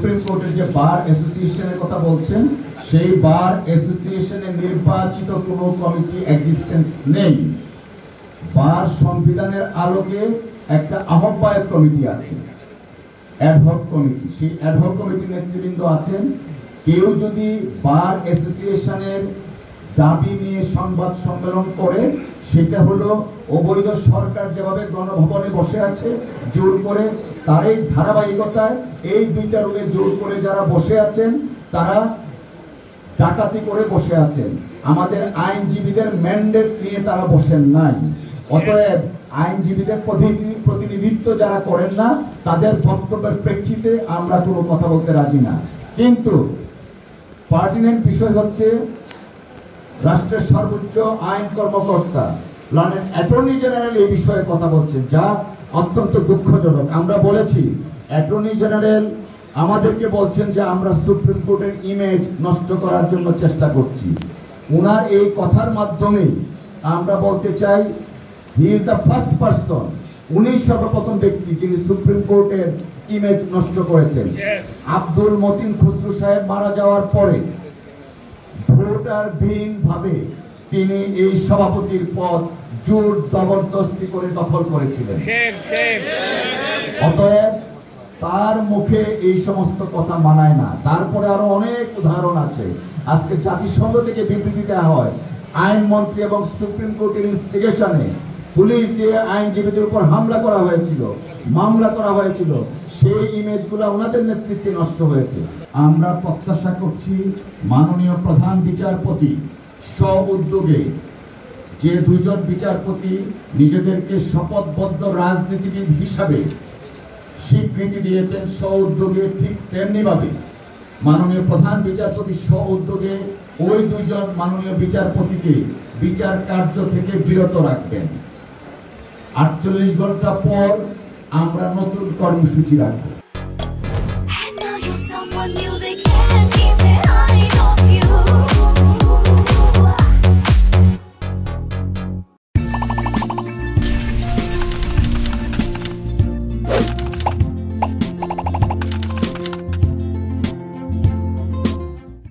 Supreme কোর্টের যে বার অ্যাসোসিয়েশনের কথা বলছেন, সেই বার অ্যাসোসিয়েশনে নির্বাচিত কোনো কমিটি এক্সিস্টেন্স নেই। বার সংবিধানের আলোকে একটা আহ্বায়ক কমিটি আছে, অ্যাডহক কমিটি। সেই অ্যাডহক কমিটির নেতৃবৃন্দ আছেন। কেউ যদি বার অ্যাসোসিয়েশনের দাবি নিয়ে সংবাদ সম্মেলন করে, সেটা হলো অবৈধ সরকার যেভাবে গণভবনে বসে আছে জোর করে, তার এই ধারাবাহিকতায় এই দুইটা রুমে জোর করে যারা বসে আছেন তারা ডাকাতি করে বসে আছেন। আমাদের আইনজীবীদের ম্যান্ডেট নিয়ে তারা বসেন নাই। অতএব আইনজীবীদের প্রতিনিধিত্ব যারা করেন না, তাদের বক্তব্যের প্রেক্ষিতে আমরা কোনো কথা বলতে রাজি না। কিন্তু পার্টিনেন্ট বিষয় হচ্ছে রাষ্ট্রের সর্বোচ্চ আইন কর্মকর্তা লন্ডন অ্যাটর্নি জেনারেল এই বিষয়ে কথা বলছেন, যা অত্যন্ত দুঃখজনক। আমরা বলেছি, অ্যাটর্নি জেনারেল আমাদেরকে বলছেন যে আমরা সুপ্রিম কোর্টের ইমেজ নষ্ট করার জন্য চেষ্টা করছি। ওনার এই কথার মাধ্যমে আমরা বলতে চাই, he is the first person, উনি সর্বপ্রথম ব্যক্তি যিনি সুপ্রিম কোর্টের ইমেজ নষ্ট করেছেন। আব্দুল মতিন খুসরু সাহেব মারা যাওয়ার পরে ভোটার বিহীন ভাবে তিনি এই সভাপতির পদ জোর জবরদস্তি করে দখল করেছিলেন। অতএব তার মুখে এই সমস্ত কথা মানায় না। তারপরে আরো অনেক উদাহরণ আছে। আজকে জাতিসংঘ থেকে বিবৃতি দেওয়া হয়, আইনমন্ত্রী এবং সুপ্রিম কোর্টের ইনস্টিগেশনে পুলিশ দিয়ে আইনজীবীদের উপর হামলা করা হয়েছিল, মামলা করা হয়েছিল। সেই ইমেজগুলো ওনাদের নেতৃত্বে নষ্ট হয়েছে। আমরা প্রত্যাশা করছি মাননীয় প্রধান বিচারপতি স্ব উদ্যোগে, যে দুইজন বিচারপতি নিজেদেরকে শপথবদ্ধ রাজনীতিবিদ হিসাবে স্বীকৃতি দিয়েছেন স্ব উদ্যোগে, ঠিক তেমনিভাবে মাননীয় প্রধান বিচারপতি স্ব উদ্যোগে ওই দুইজন মাননীয় বিচারপতিকে বিচার কার্য থেকে বিরত রাখবেন। 48 ঘন্টা পর আমরা নতুন কর্মসূচি রাখবো।